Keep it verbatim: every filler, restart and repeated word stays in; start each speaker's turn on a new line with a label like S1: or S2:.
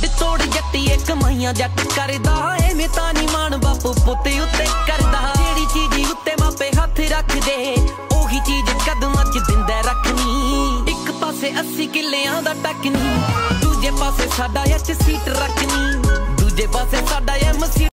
S1: हट तोड़ जट्टीए कमाइयां जट करदा एवें तां नी मान बापू पुत्त उत्ते करदा जेड़ी चीज उत्ते मापे हथ रख दे ओही चीज कदमां च दिंदा रखनी एक पासे अस्सी किल्लियां दा टकनी दूजे पासे साडा एच सीट रखनी दूजे पासे साडा एम